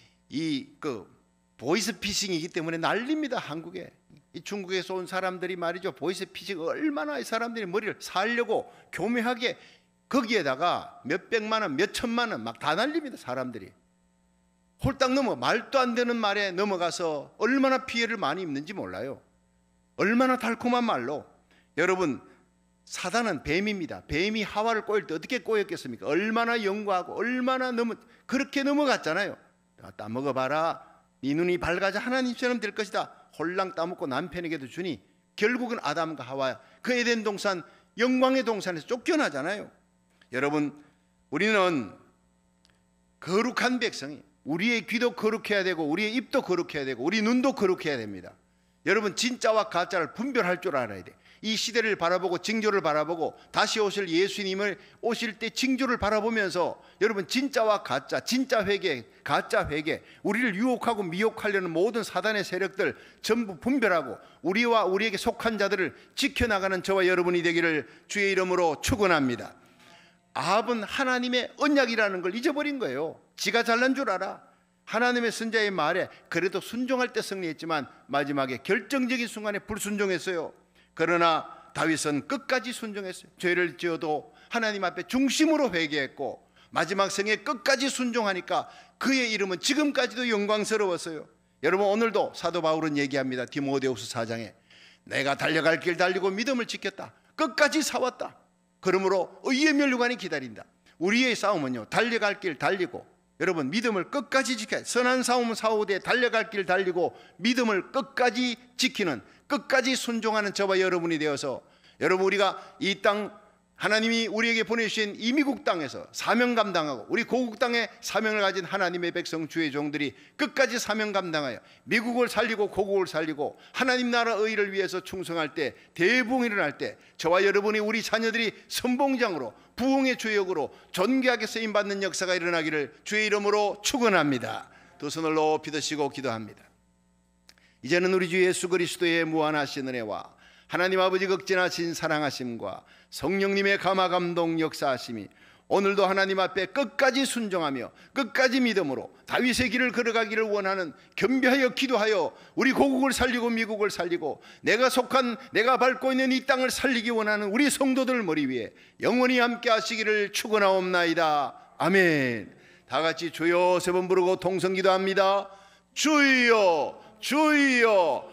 Speaker 3: 이 그 보이스피싱이기 때문에 난립니다. 한국에 이 중국에서 온 사람들이 말이죠 보이스피싱 얼마나 이 사람들이 머리를 살려고 교묘하게 거기에다가 몇 백만 원, 몇 천만 원 막 다 날립니다. 사람들이 홀딱 넘어 말도 안 되는 말에 넘어가서 얼마나 피해를 많이 입는지 몰라요. 얼마나 달콤한 말로. 여러분, 사단은 뱀입니다. 뱀이 하와를 꼬일 때 어떻게 꼬였겠습니까? 얼마나 연구하고 얼마나 넘어 그렇게 넘어갔잖아요. 따먹어봐라, 네 눈이 밝아져 하나님처럼 될 것이다. 홀랑 따먹고 남편에게도 주니 결국은 아담과 하와 그 에덴 동산, 영광의 동산에서 쫓겨나잖아요. 여러분, 우리는 거룩한 백성이, 우리의 귀도 거룩해야 되고 우리의 입도 거룩해야 되고 우리 눈도 거룩해야 됩니다. 여러분, 진짜와 가짜를 분별할 줄 알아야 돼. 이 시대를 바라보고 징조를 바라보고 다시 오실 예수님을 오실 때 징조를 바라보면서 여러분, 진짜와 가짜, 진짜 회개, 가짜 회개, 우리를 유혹하고 미혹하려는 모든 사단의 세력들 전부 분별하고 우리와 우리에게 속한 자들을 지켜나가는 저와 여러분이 되기를 주의 이름으로 축원합니다. 아합은 하나님의 언약이라는 걸 잊어버린 거예요. 지가 잘난 줄 알아. 하나님의 선자의 말에 그래도 순종할 때 승리했지만 마지막에 결정적인 순간에 불순종했어요. 그러나 다윗은 끝까지 순종했어요. 죄를 지어도 하나님 앞에 중심으로 회개했고 마지막 생에 끝까지 순종하니까 그의 이름은 지금까지도 영광스러웠어요. 여러분, 오늘도 사도 바울은 얘기합니다. 디모데후서 사 장에 내가 달려갈 길 달리고 믿음을 지켰다. 끝까지 싸웠다. 그러므로 의의 면류관이 기다린다. 우리의 싸움은요, 달려갈 길 달리고 여러분, 믿음을 끝까지 지켜야, 선한 싸움은 싸우되 달려갈 길 달리고 믿음을 끝까지 지키는, 끝까지 순종하는 저와 여러분이 되어서 여러분, 우리가 이 땅 하나님이 우리에게 보내주신 이 미국 땅에서 사명 감당하고 우리 고국 땅에 사명을 가진 하나님의 백성 주의 종들이 끝까지 사명 감당하여 미국을 살리고 고국을 살리고 하나님 나라 의를 위해서 충성할 때, 대부흥이 일어날 때 저와 여러분이, 우리 자녀들이 선봉장으로 부흥의 주역으로 존귀하게 쓰임받는 역사가 일어나기를 주의 이름으로 축원합니다. 두 손을 높이 드시고 기도합니다. 이제는 우리 주 예수 그리스도의 무한하신 은혜와 하나님 아버지 극진하신 사랑하심과 성령님의 감화 감동 역사하심이 오늘도 하나님 앞에 끝까지 순종하며 끝까지 믿음으로 다윗의 길을 걸어가기를 원하는, 겸비하여 기도하여 우리 고국을 살리고 미국을 살리고 내가 속한, 내가 밟고 있는 이 땅을 살리기 원하는 우리 성도들 머리 위에 영원히 함께 하시기를 축원하옵나이다. 아멘. 다 같이 주여 세 번 부르고 동성 기도합니다. 주여, 주여,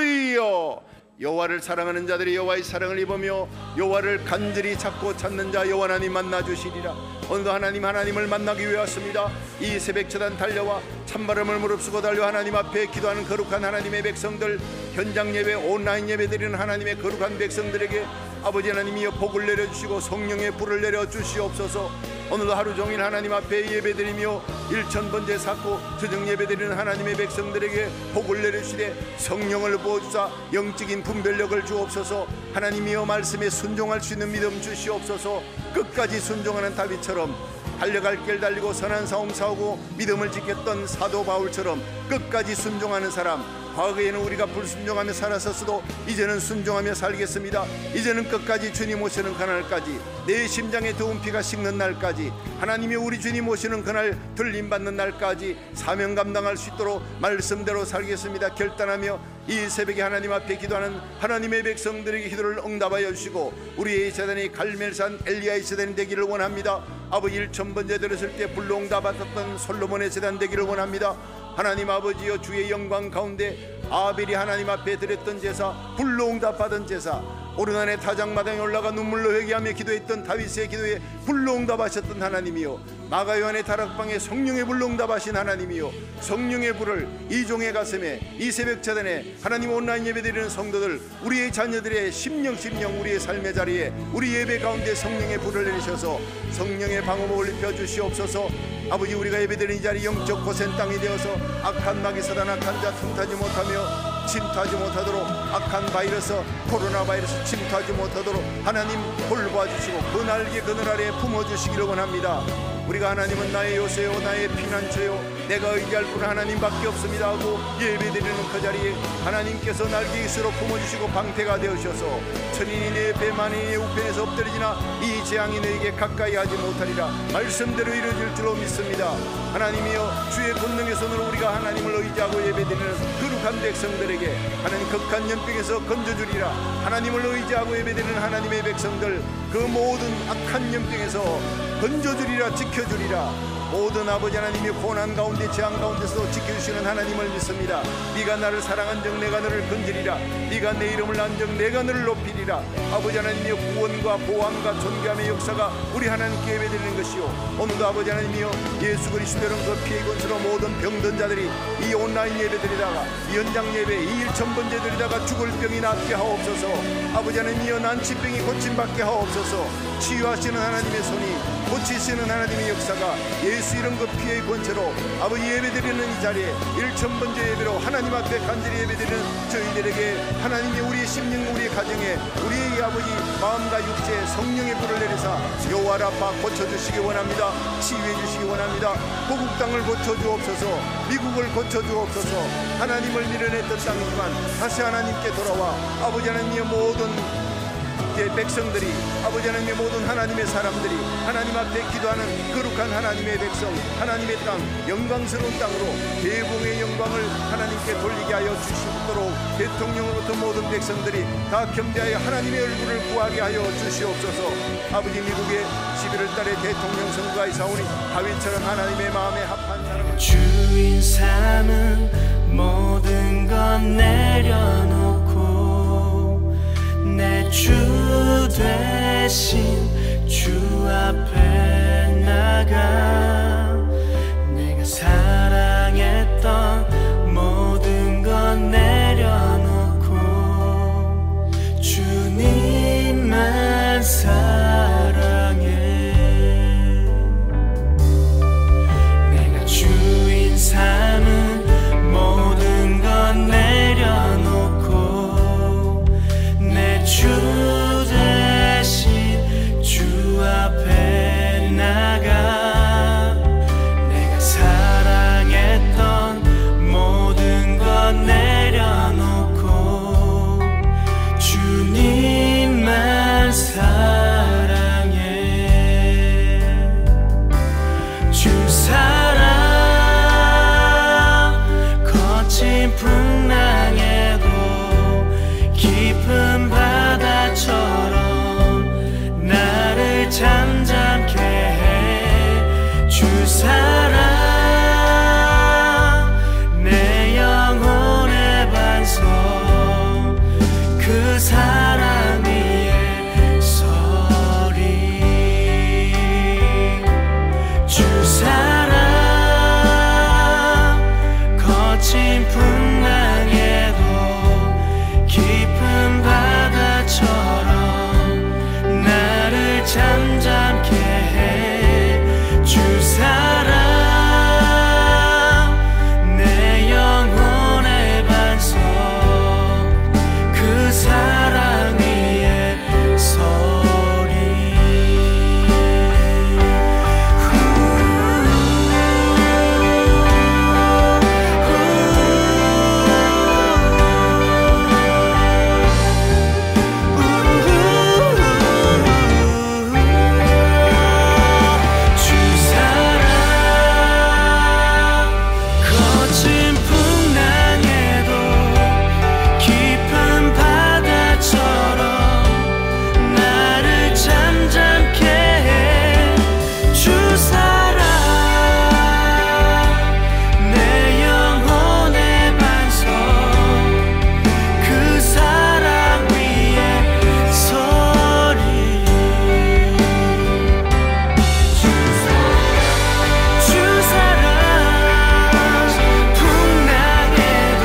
Speaker 3: 주여. 여호와를 사랑하는 자들이 여호와의 사랑을 입으며 여호와를 간절히 찾고 찾는 자 여호와 하나님 만나 주시리라. 오늘도 하나님 하나님을 만나기 위해 왔습니다. 이 새벽 처단 달려와 찬바람을 무릅쓰고 달려 하나님 앞에 기도하는 거룩한 하나님의 백성들, 현장 예배, 온라인 예배 드리는 하나님의 거룩한 백성들에게 아버지 하나님이여 복을 내려주시고 성령의 불을 내려주시옵소서. 오늘도 하루 종일 하나님 앞에 예배드리며 일천번제 쌓고 저녁 예배드리는 하나님의 백성들에게 복을 내려주시되 성령을 부어주사 영적인 분별력을 주옵소서. 하나님이여 말씀에 순종할 수 있는 믿음 주시옵소서. 끝까지 순종하는 다윗처럼 달려갈 길 달리고 선한 싸움 싸우고 믿음을 지켰던 사도 바울처럼 끝까지 순종하는 사람, 과거에는 우리가 불순종하며 살았었어도 이제는 순종하며 살겠습니다. 이제는 끝까지 주님 오시는 그날까지, 내 심장에 더운 피가 식는 날까지, 하나님이 우리 주님 오시는 그날 들림받는 날까지 사명 감당할 수 있도록 말씀대로 살겠습니다. 결단하며 이 새벽에 하나님 앞에 기도하는 하나님의 백성들에게 기도를 응답하여 주시고 우리의 세단이 갈멜산 엘리야의 세단이 되기를 원합니다. 아버지 일천번제 들었을 때 불로 응답받았던 솔로몬의 세단 되기를 원합니다. 하나님 아버지여, 주의 영광 가운데 아벨이 하나님 앞에 드렸던 제사, 불로 응답받은 제사, 오르난의 타작마당에 올라가 눈물로 회개하며 기도했던 다윗의 기도에 불로 응답하셨던 하나님이요, 마가요한의 다락방에 성령의 불로 응답하신 하나님이요, 성령의 불을 이 종의 가슴에 이 새벽 차단에 하나님 온라인 예배드리는 성도들, 우리의 자녀들의 심령 심령 우리의 삶의 자리에 우리 예배 가운데 성령의 불을 내리셔서 성령의 방어복을 입혀 주시옵소서. 아버지, 우리가 예배드리는 이 자리 영적 고센 땅이 되어서 악한 마귀 사단, 악한 자 틈타지 못하며 침투하지 못하도록, 악한 바이러스, 코로나 바이러스 침투하지 못하도록 하나님 돌봐주시고 그 날개 그늘 아래에 품어주시기를 원합니다. 우리가 하나님은 나의 요새요 나의 피난처요 내가 의지할 분은 하나님밖에 없습니다 하고 예배드리는 그 자리에 하나님께서 날개 깃으로 품어주시고 방패가 되어주셔서 천인이 내 배 만인이 내 우편에서 엎드리지나 이 재앙이 너에게 가까이 하지 못하리라 말씀대로 이루어질 줄로 믿습니다. 하나님이여 주의 권능의 손으로 우리가 하나님을 의지하고 예배드리는 거룩한 백성들에게 하나님 극한 연병에서 건져주리라. 하나님을 의지하고 예배드리는 하나님의 백성들 그 모든 악한 연병에서 건져주리라, 지켜주리라. 모든 아버지 하나님의 고난 가운데 재앙 가운데서 지켜주시는 하나님을 믿습니다. 네가 나를 사랑한 적 내가 너를 건지리라. 네가 내 이름을 안 적 내가 너를 높이리라. 아버지 하나님의 구원과 보호함과 존귀함의 역사가 우리 하나님께 예배드리는 것이요, 오늘도 아버지 하나님이여 예수 그리스도는 그 피의 권세로 모든 병든 자들이 이 온라인 예배드리다가 이 현장 예배 이 일천 번째 드리다가 죽을 병이 낫게 하옵소서. 아버지 하나님이여 난치병이 고침받게 하옵소서. 치유하시는 하나님의 손이, 고치시는 하나님의 역사가 예수 이름 그 피의 권세로 아버지 예배드리는 이 자리에 일천 번째 예배로 하나님 앞에 간절히 예배드리는 저희들에게 하나님이 우리의 심령, 우리의 가정에, 우리의 아버지 마음과 육체에 성령의 불을 내리사 여호와 라파 고쳐주시기 원합니다. 치유해 주시기 원합니다. 고국 땅을 고쳐주옵소서. 미국을 고쳐주옵소서. 하나님을 밀어냈던 땅이지만 다시 하나님께 돌아와 아버지 하나님의 모든 백성들이, 아버지 하나님의 모든 하나님의 사람들이 하나님 앞에 기도하는 거룩한 하나님의 백성, 하나님의 땅, 영광스러운 땅으로 대봉의 영광을 하나님께 돌리게 하여 주시도록 대통령으로부터 모든 백성들이 다 겸비하여 하나님의 얼굴을 구하게 하여 주시옵소서. 아버지 미국의 십일월 달에 대통령 선거가 있사오니 다윗처럼 하나님의 마음에 합한 사람을
Speaker 1: 주인 삼은 모든 건 내려놓고 내 주 대신 주 앞에 나가 내가 사랑했던 모든 건 내려놓고 주님만 사랑해. 내가 주인 삼은 모든 건 내려놓고 내 주 대신 주 앞에 나가 내가 사랑했던 모든 건 내려놓고 주님만 사랑해. 주 사랑 거친 풍랑에도 깊은 바다처럼 나를 잠잠케 해. 주 사랑 내 영혼의 반석 그 사랑 위에 서리. 주 사랑 거친 풍랑에도 깊은 바다처럼 나를 잠잠케 해. 주 사랑 내 영혼의 반석 그 사랑 위에 서리. 주 사랑 거친 풍랑에도 깊은 바다처럼 나를 잠잠케 해. 주 사랑 내 영혼의 반석 그 사랑 위에 서리. 주 사랑 풍랑에도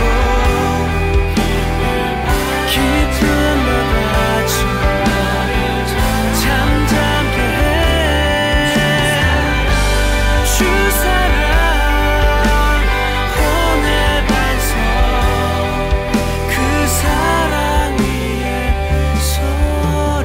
Speaker 1: 깊은 바다처럼 잠잠케 해. 주 사랑 혼의 반석 그 사랑 위에 서리.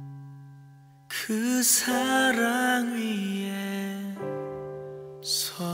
Speaker 1: 그 사랑 위에 서